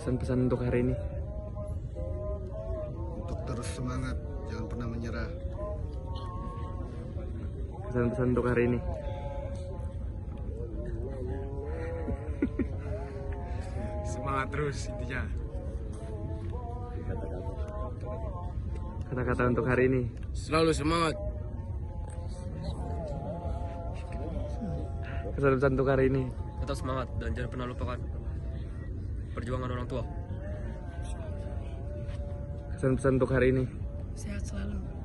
Pesan-pesan untuk hari ini. Untuk terus semangat, jangan pernah menyerah. Pesan-pesan untuk hari ini. Semangat terus intinya. Kata-kata untuk hari ini. Selalu semangat. Pesan-pesan untuk hari ini. Tetap semangat dan jangan pernah lupakan perjuangan orang tua. Pesan-pesan untuk hari ini. Sehat selalu.